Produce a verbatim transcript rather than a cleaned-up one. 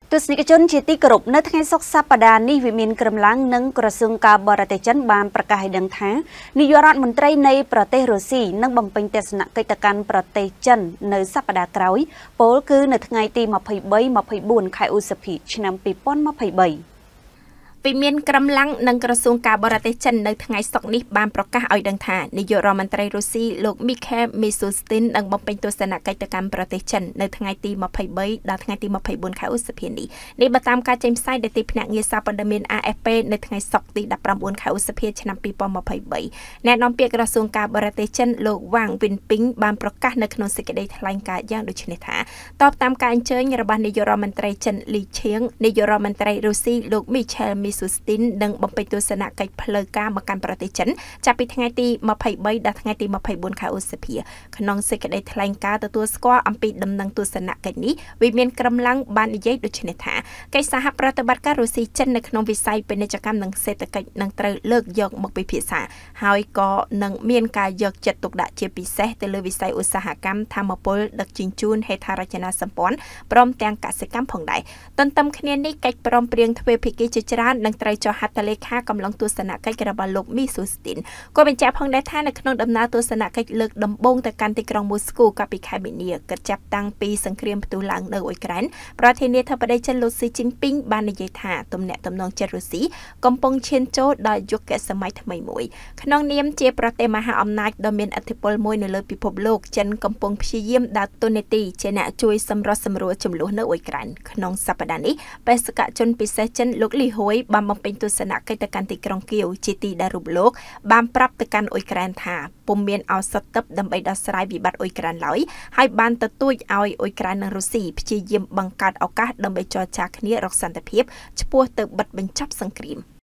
ទស្សនិកជនជាទីគោរពនៅថ្ងៃសុក្រសប្តាហ៍នេះវិមានក្រំឡាំងនិងក្រសួងការបរទេសចិនបានប្រកាសឲ្យដឹងថានាយករដ្ឋមន្ត្រីនៃប្រទេសរុស្ស៊ីនឹងបំពេញទស្សនកិច្ចទៅកាន់ប្រទេសចិននៅសប្តាហ៍ក្រោយពោលគឺនៅថ្ងៃទីម្ភៃបី ម្ភៃបួន ខែឧសភាឆ្នាំពីរពាន់ម្ភៃបី វិមានក្រំឡាំងនិងក្រសួងការបរទេសចិននៅថ្ងៃសុក្រនេះបានប្រកាសឲ្យដឹងថានាយករដ្ឋមន្ត្រីរុស្ស៊ីលោក Mikhail Mishustin នឹងបំពេញទស្សនកិច្ចទៅកាន់ប្រទេសចិននៅថ្ងៃទីម្ភៃបី ដល់ថ្ងៃទីម្ភៃបួន ខែឧសភានេះនេះបើតាមការចេញផ្សាយដែលទីភ្នាក់ងារសារព័ត៌មាន A F P នៅថ្ងៃសុក្រទីដប់ប្រាំបួន ខែឧសភាឆ្នាំពីរពាន់ម្ភៃបី អ្នកនាំពាក្យក្រសួងការបរទេសចិនលោក Wang Wenbin បានប្រកាសនៅក្នុងសេចក្តីថ្លែងការណ៍យ៉ាងដូចនេះថាតបតាមការអញ្ជើញរបស់នាយករដ្ឋមន្ត្រីចិន Li Qiang នាយករដ្ឋមន្ត្រីរុស្ស៊ីលោក Mikhail Mishustin នឹងបំពេញទស្សនកិច្ចផ្លូវការមកកាន់ប្រទេសចិនចាប់ពីថ្ងៃទីម្ភៃបី ដល់ថ្ងៃទីម្ភៃបួន ខែឧសភាក្នុងសេចក្តីថ្លែងការណ៍ទទួលស្គាល់អំពីដំណឹងទស្សនកិច្ចនេះវិមានក្រំឡាំងបាននិយាយដូចនេះថាកិច្ចសហប្រតិបត្តិការរុស្ស៊ីចិននៅក្នុងវិស័យពាណិជ្ជកម្មនិងសេដ្ឋកិច្ចនឹងត្រូវលើកយកមកពិភាក្សាហើយក៏នឹងមានការយកចិត្តទុកដាក់ជាពិសេសទៅលើវិស័យឧស្សាហកម្មថាមពលដឹកជញ្ជូនហេដ្ឋារចនាសម្ព័ន្ធព្រមទាំងកសិកម្មផងដែរទន្ទឹមគ្នានេះកិច្ចព្រមព្រៀងទ្វេភាគីជាច្រើននឹងត្រូវចុះហត្ថលេខាកំឡុងទស្សនកិច្ចរបស់លោក Mishustin ក៏បញ្ជាក់ផងដែរថានៅក្នុងដំណើរទស្សនកិច្ចលើកដំបូងទៅកាន់ទីក្រុងមូស្គូកាលពីខែមីនាគិតចាប់តាំងពីសង្គ្រាមផ្ទុះឡើងនៅអ៊ុយក្រែនប្រធានាធិបតីចិនលោកស៊ីជីនពីងបាននិយាយថាទំនាក់ទំនងចិនរុស្ស៊ីកំពុងឈានចូលដល់យុគសម័យថ្មីមួយក្នុងនាមជាប្រទេសមហាអំណាចដ៏មានឥទ្ធិពលមួយនៅលើពិភពលោកចិនកំពុងព្យាយាមដើរតួនាទីជាអ្នកជួយសម្រុះសម្រួលចំនួននៅអ៊ុយក្រែនក្នុងសប្តាហ៍នេះបេសកជនពិសេសចិនលោកលីហួយបានបំពេញទស្សនកិច្ចទៅកាន់ទីក្រុងគៀវជាទីដែលរូបលោកបានប្រាប់ទៅកាន់អ៊ុយក្រែនថាពុំមានឱសថទិព្វដើម្បីដោះស្រាយវិបត្តិអ៊ុយក្រែនឡើយហើយបានទទូចឲ្យអ៊ុយក្រែននិងរុស្ស៊ីព្យាយាមបង្កើតឱកាសដើម្បីចរចាគ្នារកសន្តិភាពឆ្ពោះទៅបិទបញ្ចប់សង្គ្រាម